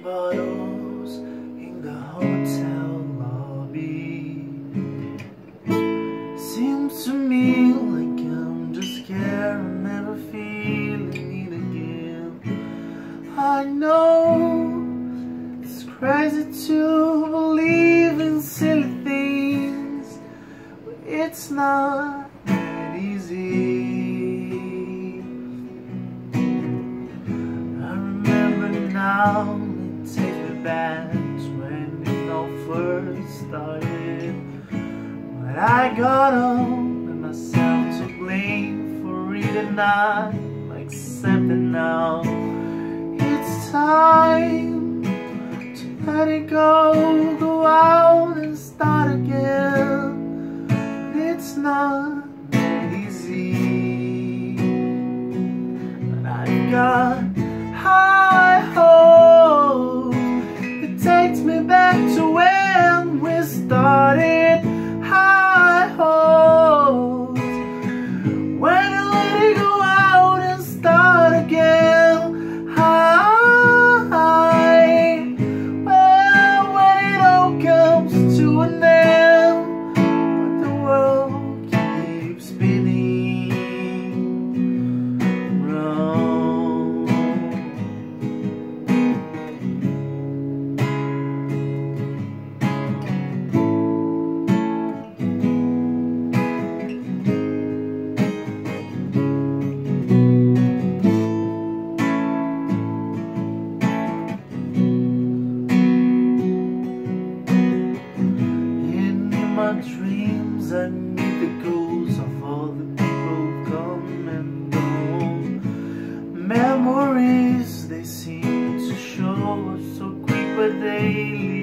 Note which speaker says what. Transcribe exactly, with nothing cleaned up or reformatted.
Speaker 1: bottles in the hotel lobby. Seems to me like I'm just scared of never feeling it again. I know it's crazy to believe in silly things, but it's not that easy. I remember now, it takes me back to when it all first started. But I got up with myself to blame for it, not accepting now. It's time to let it go, go out and start again. It's not that easy, but I've got high hope. It takes me back to when we started. High hopes, when I let it go out and start again. High, well, when it all comes to an end, but the world keeps spinning round. In my dreams I meet the ghosts of all the people who come and go. Memories, they seem to show up so quick, but they leave